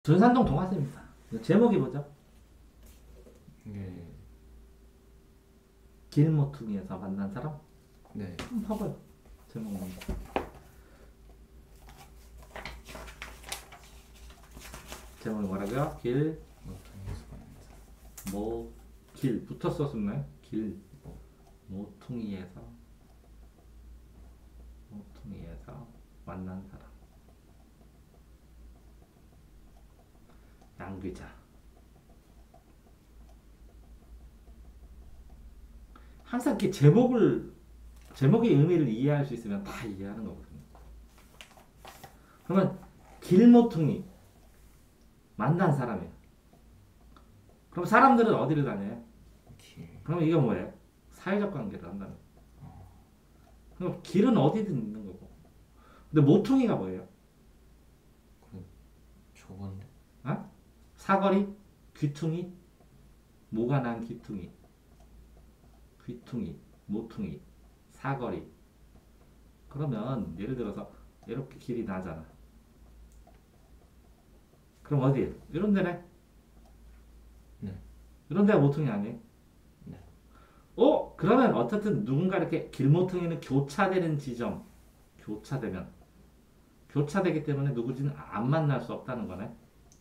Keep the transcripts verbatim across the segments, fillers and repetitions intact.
전산동 동화입니다. 제목이 뭐죠? 네. 길모퉁이에서 만난 사람? 네. 한번 봐봐요. 제목은. 제목이 뭐라고요? 길, 모퉁이에서 만난 사람. 모, 길 붙었어 썼나요? 길, 모, 모퉁이에서 모퉁이에서 만난 사람. 양귀자. 항상 이렇게 제목을 제목의 의미를 이해할 수 있으면 다 이해하는 거거든요. 그러면 길모퉁이 만난 사람이에요. 그럼 사람들은 어디를 다녀요? 길. 그럼 이게 뭐예요? 사회적 관계를 한다는 거예요. 그럼 길은 어디든 있는 거고. 근데 모퉁이가 뭐예요? 그 저건데. 어? 사거리? 귀퉁이? 모가 난 귀퉁이. 귀퉁이, 모퉁이, 사거리. 그러면 예를 들어서 이렇게 길이 나잖아. 그럼 어디에? 이런 데네? 네. 이런 데가 모퉁이 아니에요? 네. 어? 그러면 어쨌든 누군가 이렇게 길모퉁이는 교차되는 지점. 교차되면. 교차되기 때문에 누구지는 안 만날 수 없다는 거네.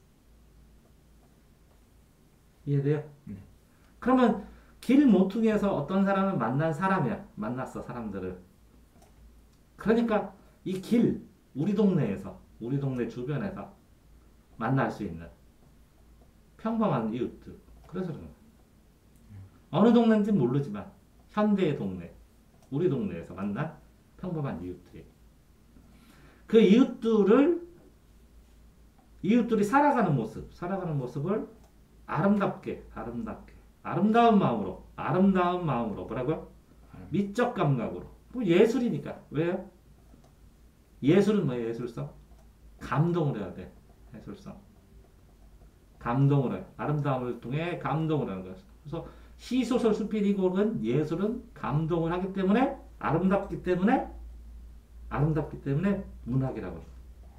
이해돼요? 네. 그러면 길 모퉁이에서 어떤 사람을 만난 사람이야. 만났어, 사람들을. 그러니까 이 길, 우리 동네에서, 우리 동네 주변에서 만날 수 있는 평범한 이웃들. 그래서 그런 거야. 어느 동네인지 모르지만 현대의 동네, 우리 동네에서 만난 평범한 이웃들이. 그 이웃들을 이웃들이 살아가는 모습, 살아가는 모습을 아름답게, 아름답게, 아름다운 마음으로, 아름다운 마음으로 뭐라고요? 미적 감각으로. 뭐 예술이니까. 왜요? 예술은 뭐예요? 예술성? 감동을 해야 돼. 예술성. 감동을 해. 아름다움을 통해 감동을 하는 거예요. 그래서 시, 소설, 수필, 이곡은 예술은 감동을 하기 때문에 아름답기 때문에 아름답기 때문에 문학이라고 해요.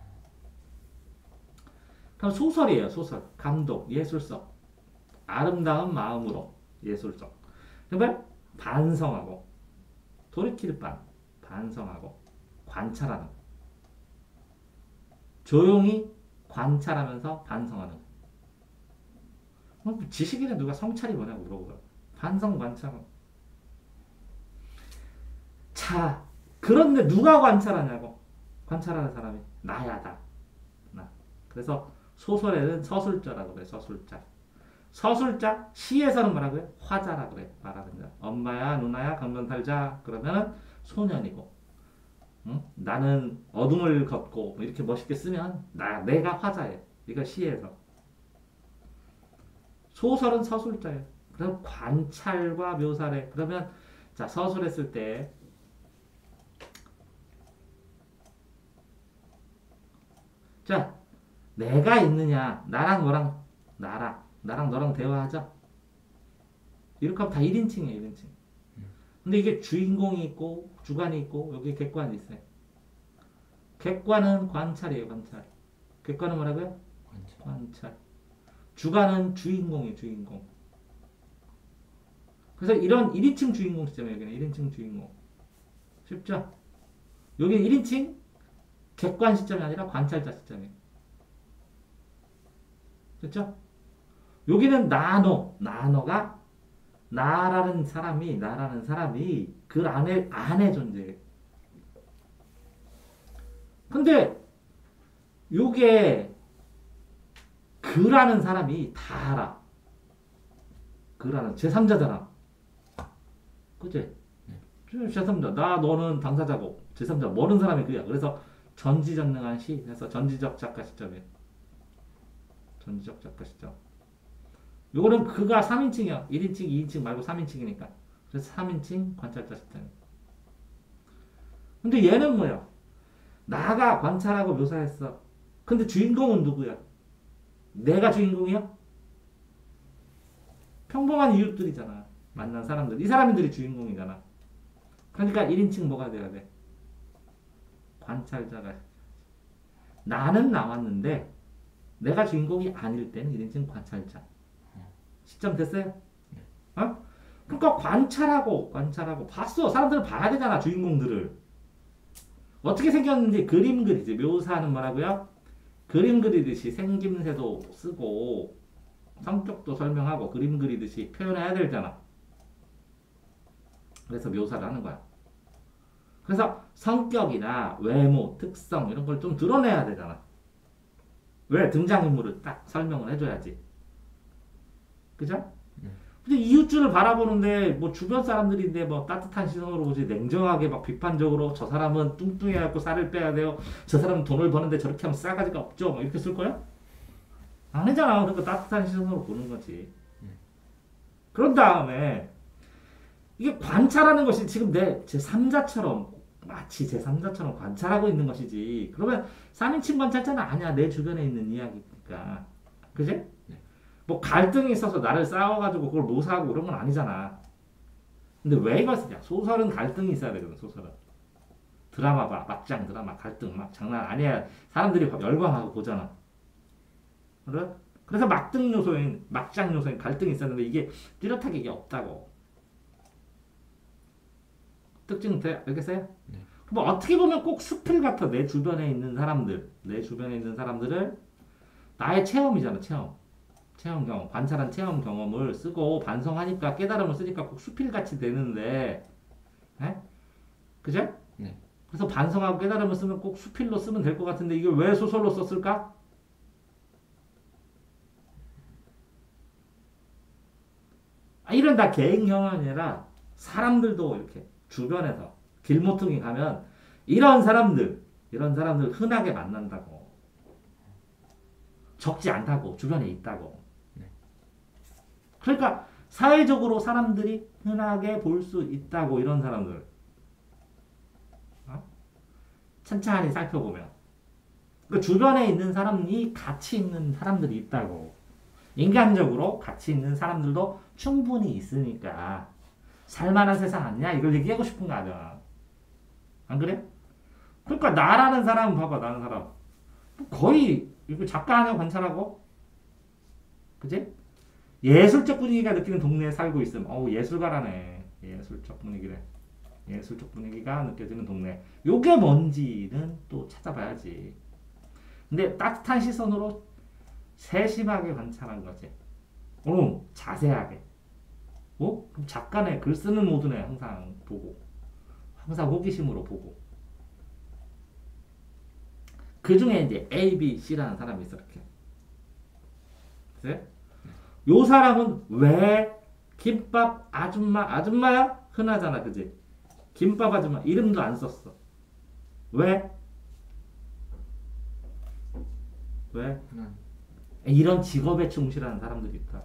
그럼 소설이에요. 소설. 감동, 예술성. 아름다운 마음으로 예술성. 그러면 반성하고 돌이킬 반, 반성하고 관찰하는. 조용히 관찰하면서 반성하는. 뭐 지식인에 누가 성찰이 뭐냐고 물어보더라. 반성 관찰. 자, 그런데 누가 관찰하냐고. 관찰하는 사람이 나야 다. 나. 그래서 소설에는 서술자라고 그래. 서술자. 서술자, 시에서는 뭐라고요? 화자라 그래. 말하는 자. 엄마야, 누나야, 강변 탈자. 그러면은 소년이고. 응? 나는 어둠을 걷고 뭐 이렇게 멋있게 쓰면 나 내가 화자예요. 이거 시에서. 소설은 서술자예요. 그럼 관찰과 묘사래. 그러면 자 서술했을 때 자 내가 있느냐 나랑 너랑 나랑 나랑 너랑 대화하자. 이렇게 하면 다 일 인칭이에요. 일 인칭. 근데 이게 주인공이 있고 주관이 있고 여기 객관이 있어요. 객관은 관찰이에요. 관찰. 객관은 뭐라고요? 관찰. 관찰. 주관은 주인공이에요. 주인공. 그래서 이런 일 인칭 주인공 시점이에요. 여기는 일 인칭 주인공. 쉽죠? 여기는 일 인칭 객관 시점이 아니라 관찰자 시점이에요. 됐죠? 여기는 나노. 나노가 나라는 사람이 나라는 사람이 그 안에 안에 존재해. 근데 요게 그라는 사람이 다 알아. 그라는 제삼자잖아. 그치? 네. 제삼자. 나 너는 당사자고 제삼자 모르는 사람이 그야. 그래서 전지전능한 시 해서 전지적 작가 시점이에요. 전지적 작가 시점. 요거는 그가 삼 인칭이야. 일 인칭, 이 인칭 말고 삼 인칭이니까. 그래서 삼 인칭 관찰자 시점. 근데 얘는 뭐야? 나가 관찰하고 묘사했어. 근데 주인공은 누구야? 내가 주인공이야? 평범한 이웃들이잖아. 만난 사람들. 이 사람들이 주인공이잖아. 그러니까 일 인칭 뭐가 돼야 돼? 관찰자가. 나는 나왔는데 내가 주인공이 아닐 때는 일인칭 관찰자. 시점 됐어요? 어? 그러니까 관찰하고 관찰하고 봤어. 사람들은 봐야 되잖아. 주인공들을. 어떻게 생겼는지 그림 그리지. 묘사하는 뭐라고요? 그림 그리듯이 생김새도 쓰고 성격도 설명하고 그림 그리듯이 표현해야 되잖아. 그래서 묘사를 하는 거야. 그래서 성격이나 외모, 특성 이런 걸 좀 드러내야 되잖아. 왜? 등장인물을 딱 설명을 해줘야지. 그죠? 근데 이웃주를 바라보는데 뭐 주변 사람들인데 뭐 따뜻한 시선으로 보지 냉정하게 막 비판적으로 저 사람은 뚱뚱해갖고 쌀을 빼야 돼요. 저 사람은 돈을 버는데 저렇게 하면 싸가지가 없죠. 뭐 이렇게 쓸 거야? 아니잖아. 그러니까 따뜻한 시선으로 보는 거지. 그런 다음에 이게 관찰하는 것이 지금 내 제삼자처럼 마치 제삼자처럼 관찰하고 있는 것이지. 그러면 삼인칭 관찰자는 아니야. 내 주변에 있는 이야기니까. 그지? 뭐 갈등이 있어서 나를 싸워가지고 그걸 묘사하고 그런 건 아니잖아. 근데 왜 이걸 쓰냐? 소설은 갈등이 있어야 되거든. 소설은. 드라마 봐. 막장 드라마 갈등 막 장난 아니야. 사람들이 열광하고 보잖아. 그래? 그래서 막등 요소인 막장 요소인 갈등이 있었는데 이게 뚜렷하게 이게 없다고. 특징 돼? 알겠어요? 네. 뭐 어떻게 보면 꼭 수필 같아. 내 주변에 있는 사람들, 내 주변에 있는 사람들을 나의 체험이잖아. 체험, 체험 경험, 관찰한 체험 경험을 쓰고 반성하니까 깨달음을 쓰니까 꼭 수필 같이 되는데, 에? 그죠? 네. 그래서 반성하고 깨달음을 쓰면 꼭 수필로 쓰면 될 것 같은데 이게 왜 소설로 썼을까? 아, 이런 다 개인 경험이 아니라 사람들도 이렇게 주변에서 길모퉁이 가면 이런 사람들, 이런 사람들 흔하게 만난다고. 적지 않다고. 주변에 있다고. 네. 그러니까 사회적으로 사람들이 흔하게 볼 수 있다고. 이런 사람들. 어? 천천히 살펴보면. 그 주변에 있는 사람이 가치 있는 사람들이 있다고. 인간적으로 가치 있는 사람들도 충분히 있으니까 살만한 세상 아니냐? 이걸 얘기하고 싶은 거 아니야. 안 그래? 그러니까 나라는 사람 봐봐. 나는 사람 거의 이거 작가 하나 관찰하고, 그지? 예술적 분위기가 느끼는 동네에 살고 있으면 어우 예술가라네. 예술적 분위기래. 예술적 분위기가 느껴지는 동네. 요게 뭔지는 또 찾아봐야지. 근데 따뜻한 시선으로 세심하게 관찰한 거지. 어, 자세하게. 어? 그럼 작가네 글 쓰는 모드네. 항상 보고. 항상 호기심으로 보고. 그 중에 이제 A, B, C라는 사람이 있어. 이렇게. 그치? 요 사람은 왜 김밥 아줌마, 아줌마야? 흔하잖아. 그지? 김밥 아줌마. 이름도 안 썼어. 왜? 왜? 음. 이런 직업에 충실한 사람들이 있다.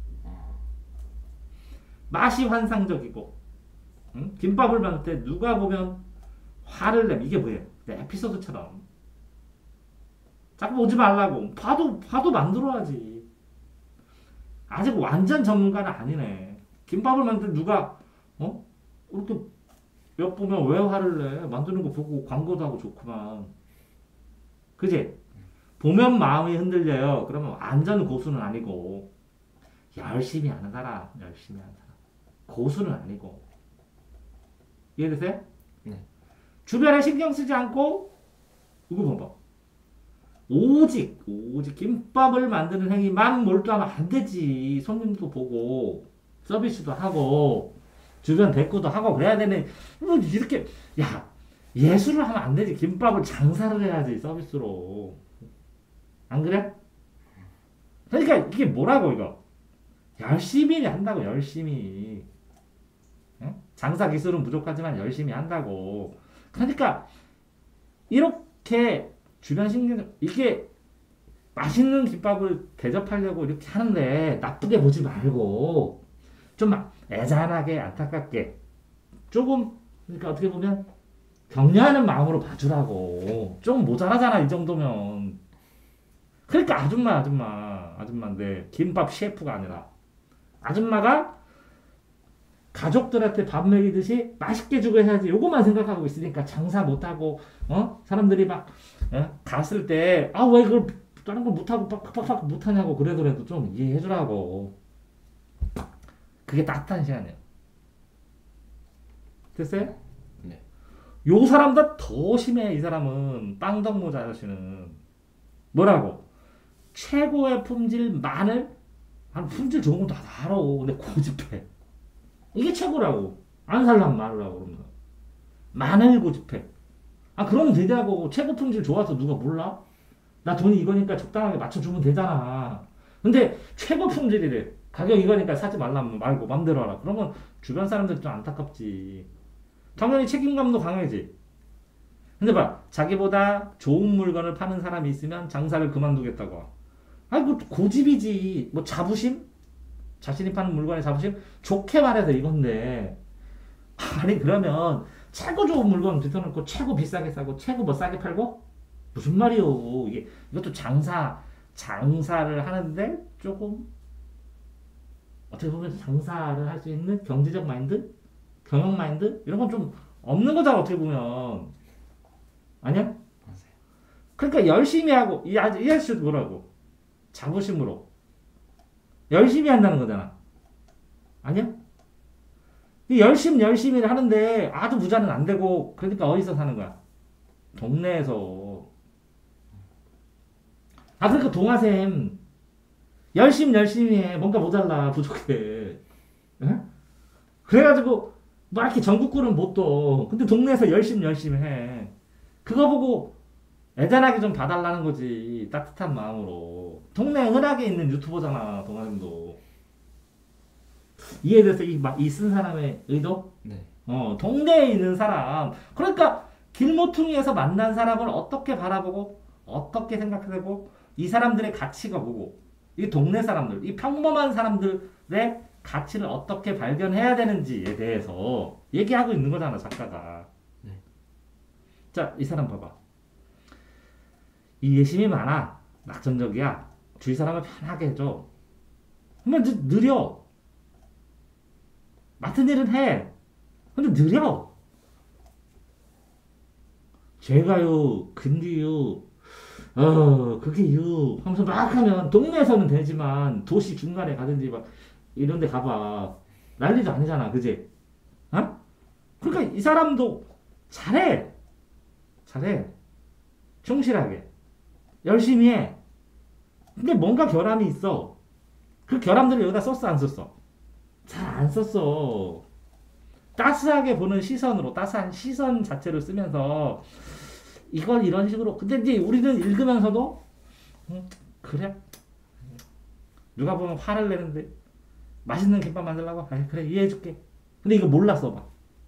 맛이 환상적이고, 응? 김밥을 만들 때 누가 보면 화를 내면 이게 뭐예요? 에피소드처럼. 자꾸 오지 말라고. 봐도 봐도 만들어야지. 아직 완전 전문가는 아니네. 김밥을 만들 때 누가 어 이렇게 몇 보면 왜 화를 내? 만드는 거 보고 광고도 하고 좋구만. 그지? 보면 마음이 흔들려요. 그러면 완전 고수는 아니고 열심히 하는 사람, 열심히 하는 사람. 고수는 아니고. 이해되세요? 네. 주변에 신경 쓰지 않고 이거 봐봐. 오직 오직 김밥을 만드는 행위만 몰두하면 안 되지. 손님도 보고 서비스도 하고 주변 대꾸도 하고 그래야 되네. 뭐 이렇게 야 예술을 하면 안 되지. 김밥을 장사를 해야지 서비스로. 안 그래? 그러니까 이게 뭐라고 이거 열심히 한다고. 열심히. 응? 장사 기술은 부족하지만 열심히 한다고. 그러니까 이렇게 주변 신경 이게 맛있는 김밥을 대접하려고 이렇게 하는데 나쁘게 보지 말고 좀 애잔하게 안타깝게 조금 그러니까 어떻게 보면 격려하는 마음으로 봐주라고. 좀 모자라잖아 이 정도면. 그러니까 아줌마 아줌마 아줌마인데 김밥 셰프가 아니라 아줌마가 가족들한테 밥 먹이듯이 맛있게 주고 해야지. 요것만 생각하고 있으니까 장사 못하고 어 사람들이 막 어? 갔을 때 아 왜 그걸 다른 걸 못하고 빡빡빡 못하냐고 그래도라도 좀 이해해주라고. 그게 따뜻한 시간이에요. 됐어요? 네. 요 사람보다 더 심해. 이 사람은 빵덕모자 아저씨는 뭐라고? 최고의 품질 마늘. 아, 품질 좋은 건 다 알아. 근데 고집해. 이게 최고라고. 안 살라면 말으라고 그러면. 마늘 고집해. 아 그러면 되냐고. 최고 품질 좋아서 누가 몰라? 나 돈이 이거니까 적당하게 맞춰주면 되잖아. 근데 최고 품질이래. 가격 이거니까 사지 말라면 말고 맘대로 하라. 그러면 주변 사람들 좀 안타깝지. 당연히 책임감도 강하지. 근데 봐. 자기보다 좋은 물건을 파는 사람이 있으면 장사를 그만두겠다고. 아니 뭐 고집이지. 뭐 자부심? 자신이 파는 물건의 자부심? 좋게 말해서 이건데. 아니 그러면 최고 좋은 물건 뒤쳐놓고 최고 비싸게 싸고 최고 뭐 싸게 팔고? 무슨 말이요. 이게 이것도 장사 장사를 하는데 조금 어떻게 보면 장사를 할 수 있는 경제적 마인드, 경영 마인드 이런 건 좀 없는 거잖아 어떻게 보면. 아니야? 맞아요. 그러니까 열심히 하고 이 아저 이 아저씨도 뭐라고? 자부심으로 열심히 한다는 거잖아. 아니야? 이 열심히 열심히 하는데 아주 부자는 안 되고 그러니까 어디서 사는 거야? 동네에서. 아 그러니까 동아샘 열심히 열심히 해. 뭔가 모자라 부족해. 에? 그래가지고 막 이렇게 전국구는 못 떠. 근데 동네에서 열심히 열심히 해. 그거 보고 애잔하게 좀 봐달라는 거지. 따뜻한 마음으로. 동네 흔하게 있는 유튜버잖아 동아샘도. 이해돼서 이쓴 사람의 의도? 네. 어 동네에 있는 사람. 그러니까 길모퉁이에서 만난 사람을 어떻게 바라보고 어떻게 생각하고 이 사람들의 가치가 뭐고 이 동네 사람들, 이 평범한 사람들의 가치를 어떻게 발견해야 되는지에 대해서 얘기하고 있는 거잖아 작가가. 네. 자, 이 사람 봐봐. 이해심이 많아. 낙천적이야. 주위 사람을 편하게 해줘. 그러면 느- 느려. 맡은 일은 해. 근데 느려. 제가요, 근데요, 어, 그게요, 하면서 막 하면, 동네에서는 되지만, 도시 중간에 가든지 막, 이런 데 가봐. 난리도 아니잖아, 그지? 어? 그러니까 이 사람도 잘해. 잘해. 충실하게. 열심히 해. 근데 뭔가 결함이 있어. 그 결함들을 여기다 썼어, 안 썼어? 잘 안 썼어. 따스하게 보는 시선으로, 따스한 시선 자체를 쓰면서, 이걸 이런 식으로. 근데 이제 우리는 읽으면서도, 음, 그래? 누가 보면 화를 내는데, 맛있는 김밥 만들라고? 아 그래, 이해해줄게. 근데 이거 몰랐어, 막.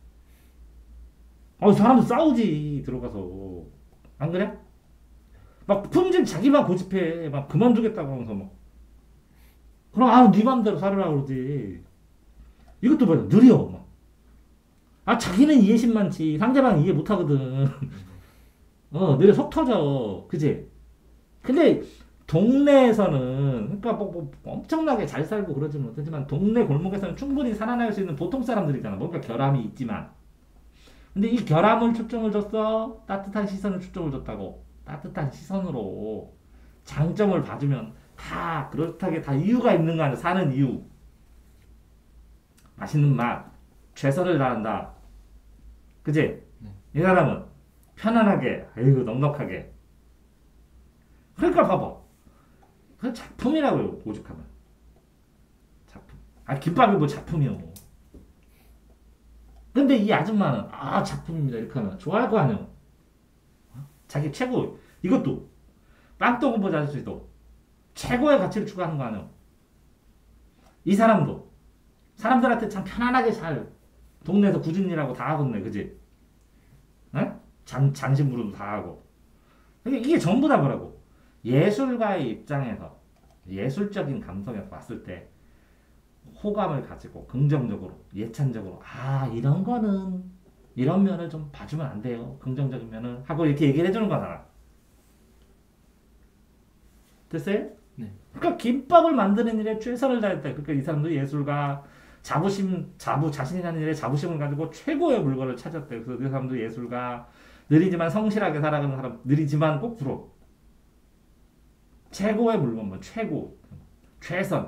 어, 사람도 싸우지, 들어가서. 안 그래? 막 품질 자기만 고집해. 막 그만두겠다고 하면서 막. 그럼, 아, 네 맘대로 살으라 그러지. 이것도 뭐야, 느려, 막. 아, 자기는 이해심 많지. 상대방 이해 못 하거든. 어, 느려 속 터져. 그지? 근데, 동네에서는, 그러니까 뭐, 뭐 엄청나게 잘 살고 그러지 못하지만, 동네 골목에서는 충분히 살아날 수 있는 보통 사람들이잖아. 뭔가 결함이 있지만. 근데 이 결함을 초점을 줬어? 따뜻한 시선을 초점을 줬다고. 따뜻한 시선으로 장점을 봐주면 다 그렇다게 다 이유가 있는 거 아니야. 사는 이유. 맛있는 맛. 최선을 다한다. 그지? 네. 이 사람은 편안하게, 아이고 넉넉하게. 그러니까 봐봐. 그 작품이라고요. 오죽하면. 작품. 아 김밥이 뭐 작품이요. 근데 이 아줌마는 아 작품입니다 이렇게 하면 좋아할 거 아니에요. 자기 최고. 이것도 빵떡은 보자 아저씨도 최고의 가치를 추구하는 거 아니에요. 이 사람도 사람들한테 참 편안하게 잘 동네에서 굳은 일하고 다 하겠네. 그지? 에? 잔, 잔심부름도 다 하고. 이게, 이게 전부 다 뭐라고? 예술가의 입장에서 예술적인 감성에서 봤을 때 호감을 가지고 긍정적으로 예찬적으로 아 이런 거는 이런 면을 좀 봐주면 안 돼요. 긍정적인 면을 하고 이렇게 얘기를 해주는 거잖아. 됐어요? 네. 그러니까 김밥을 만드는 일에 최선을 다했다. 그러니까 이 사람도 예술가 자부심 자부 자신이 하는 일에 자부심을 가지고 최고의 물건을 찾았대. 그래서 그 사람도 예술가 느리지만 성실하게 살아가는 사람 느리지만 꼭 부러. 최고의 물건, 뭐 최고, 최선.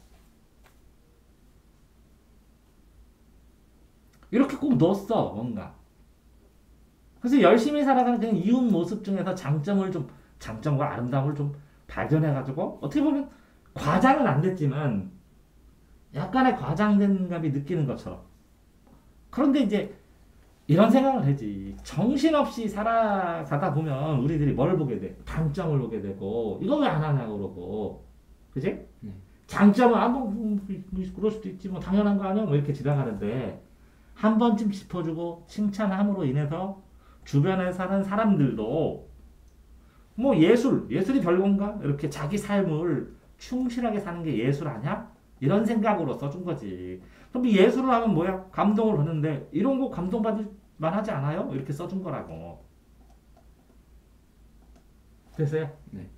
이렇게 꼭 넣었어, 뭔가. 그래서 열심히 살아가는 그냥 이웃 모습 중에서 장점을 좀, 장점과 아름다움을 좀 발견해가지고, 어떻게 보면 과장은 안 됐지만, 약간의 과장된 감이 느끼는 것처럼. 그런데 이제, 이런 생각을 하지. 정신없이 살아가다 보면 우리들이 뭘 보게 돼? 단점을 보게 되고, 이거 왜 안 하냐고 그러고, 그지? 네. 장점은, 아, 뭐, 뭐, 그럴 수도 있지, 뭐, 당연한 거 아니야? 뭐, 이렇게 지나가는데, 한 번쯤 짚어주고, 칭찬함으로 인해서, 주변에 사는 사람들도, 뭐, 예술, 예술이 별건가? 이렇게 자기 삶을 충실하게 사는 게 예술 아니야? 이런 생각으로 써준 거지. 그럼 이 예술을 하면 뭐야? 감동을 하는데, 이런 거 감동받을 만하지 않아요? 이렇게 써준 거라고. 됐어요? 네.